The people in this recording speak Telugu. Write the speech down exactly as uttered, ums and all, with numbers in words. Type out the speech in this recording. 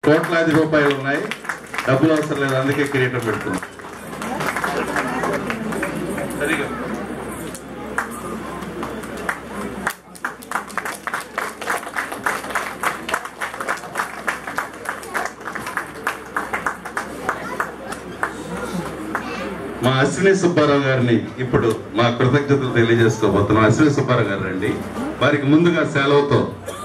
కోట్లాది రూపాయలు ఉన్నాయి, డబ్బులు అవసరం లేదు, అందుకే కిరీటం పెడుతున్నాం. సరిగా మా అశ్విని సుబ్బారావు గారిని ఇప్పుడు మా కృతజ్ఞతలు తెలియజేసుకోబోతున్నాం. అశ్విని సుబ్బారావు గారు రండి. వారికి ముందుగా సెలవుతో